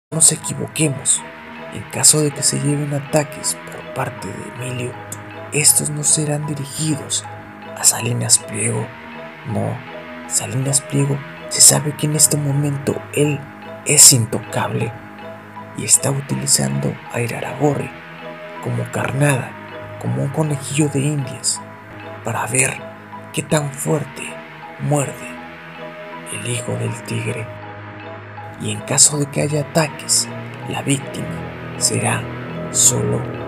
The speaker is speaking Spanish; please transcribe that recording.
nos equivoquemos. En caso de que se lleven ataques por parte de Emilio, estos no serán dirigidos a Salinas Pliego. No, Salinas Pliego se sabe que en este momento él es intocable y está utilizando a Iraragorri como carnada, como un conejillo de indias, para ver qué tan fuerte muerde el hijo del tigre. Y en caso de que haya ataques, la víctima será solo